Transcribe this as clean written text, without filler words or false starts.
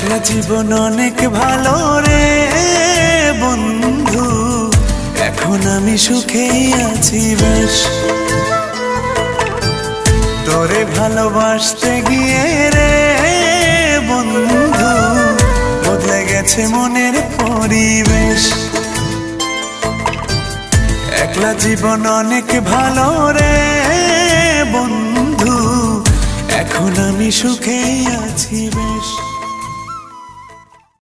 একলা জীবন অনেক ভালো রে বন্ধু, এখন আমি সুখেই আছি বেশ। তোরে ভালোবাসতে গিয়ে রে বন্ধু বদলে গেছে মনের পরিবেশ। একলা জীবন অনেক ভালো রে বন্ধু, এখন আমি সুখেই আছি বেশ।